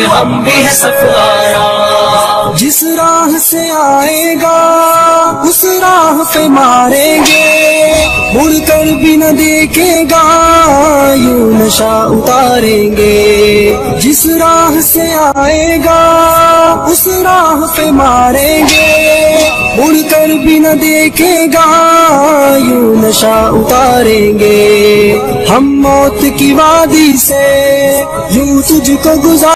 हम भी है सफारा। जिस राह से आएगा उस राह पे मारेंगे, मुड़कर भी न देखेगा यूं नशा उतारेंगे। जिस राह से आएगा उस राह पे मारेंगे, मुड़कर भी न देखेगा यूं नशा उतारेंगे। हम मौत की वादी से यूं तुझको गुजार